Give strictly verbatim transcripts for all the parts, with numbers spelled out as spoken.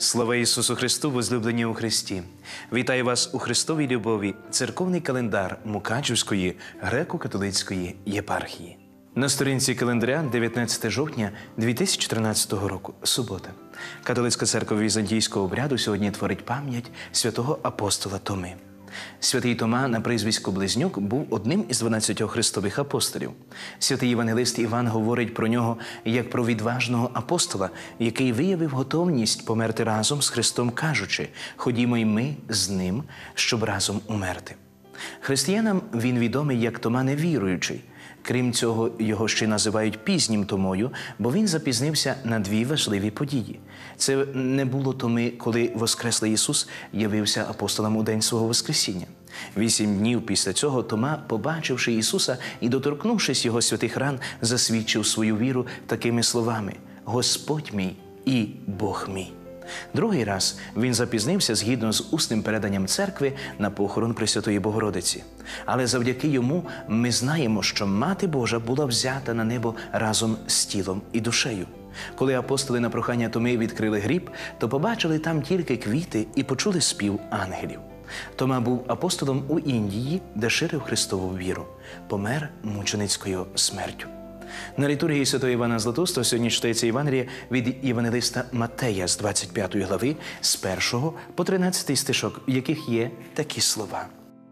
Слава Ісусу Христу, возлюблені у Христі! Вітаю вас у Христовій любові, церковний календар Мукачівської греко-католицької єпархії. На сторінці календаря дев'ятнадцяте жовтня дві тисячі тринадцятого року, субота. Католицька церква візантійського обряду сьогодні творить пам'ять святого апостола Томи. Святий Тома на прізвисько Близнюк був одним із дванадцятьох христових апостолів. Святий євангелист Іван говорить про нього як про відважного апостола, який виявив готовність померти разом з Христом, кажучи: «Ходімо й ми з ним, щоб разом умерти». Християнам він відомий як Тома невіруючий. Крім цього, його ще називають пізнім Томою, бо він запізнився на дві важливі події. Це не було Томи, коли воскреслий Ісус явився апостолам у день свого Воскресіння. Вісім днів після цього Тома, побачивши Ісуса і доторкнувшись Його святих ран, засвідчив свою віру такими словами: «Господь мій і Бог мій». Другий раз він запізнився згідно з усним переданням церкви на похорон Пресвятої Богородиці. Але завдяки йому ми знаємо, що Мати Божа була взята на небо разом з тілом і душею. Коли апостоли на прохання Томи відкрили гріб, то побачили там тільки квіти і почули спів ангелів. Тома був апостолом у Індії, де ширив Христову віру. Помер мученицькою смертю. На літургії святого Івана Златоуста сьогодні читається Євангеліє від євангелиста Матея з двадцять п'ятої глави, з першого по тринадцятий стишок, в яких є такі слова.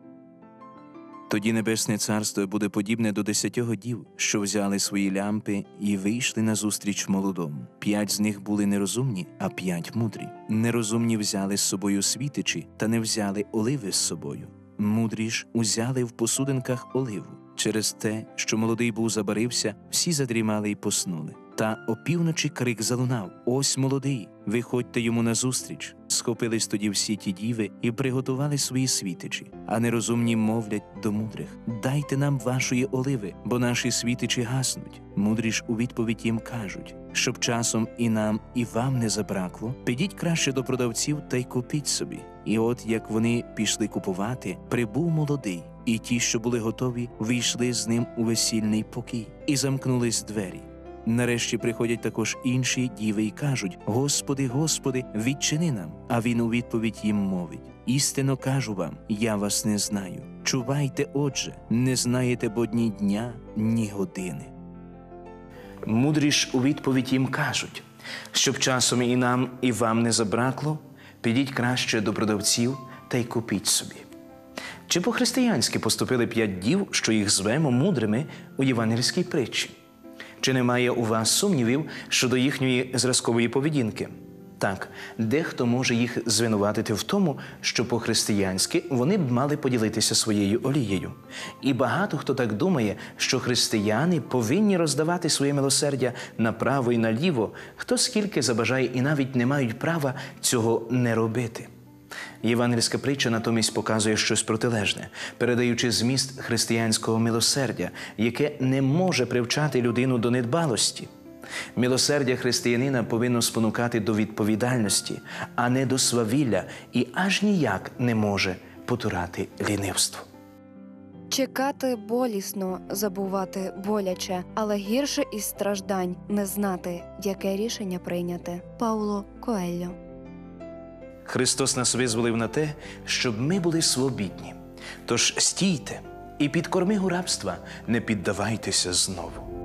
«Тоді Небесне Царство буде подібне до десятьох дів, що взяли свої лямпи і вийшли назустріч молодому. П'ять з них були нерозумні, а п'ять мудрі. Нерозумні взяли з собою світичі, та не взяли оливи з собою. Мудрі ж узяли в посудинках оливу. Через те, що молодий був забарився, всі задрімали й поснули. Та опівночі крик залунав: «Ось молодий, виходьте йому назустріч». Схопились тоді всі ті діви і приготували свої світичі. А нерозумні мовлять до мудрих: «Дайте нам вашої оливи, бо наші світичі гаснуть». Мудрі ж у відповідь їм кажуть: «Щоб часом і нам, і вам не забракло, підіть краще до продавців та й купіть собі». І от як вони пішли купувати, прибув молодий, і ті, що були готові, вийшли з ним у весільний покій, і замкнулись двері. Нарешті приходять також інші діви і кажуть: «Господи, Господи, відчини нам». А він у відповідь їм мовить: «Істинно кажу вам, я вас не знаю. Чувайте, отже, не знаєте бо ні дня, ні години». Мудрі ж у відповідь їм кажуть: «Щоб часом і нам, і вам не забракло, підіть краще до продавців та й купіть собі». Чи по-християнськи поступили п'ять дів, що їх звемо мудрими у євангельській притчі? Чи немає у вас сумнівів щодо їхньої зразкової поведінки? Так, дехто може їх звинуватити в тому, що по-християнськи вони б мали поділитися своєю олією. І багато хто так думає, що християни повинні роздавати своє милосердя направо і наліво, хто скільки забажає, і навіть не мають права цього не робити. Євангельська притча натомість показує щось протилежне, передаючи зміст християнського милосердя, яке не може привчати людину до недбалості. Милосердя християнина повинно спонукати до відповідальності, а не до свавілля, і аж ніяк не може потурати лінивству. Чекати болісно, забувати боляче, але гірше із страждань не знати, яке рішення прийняти. Пауло Коельо. Христос нас визволив на те, щоб ми були свобідні. Тож стійте і під кормигу рабства не піддавайтеся знову.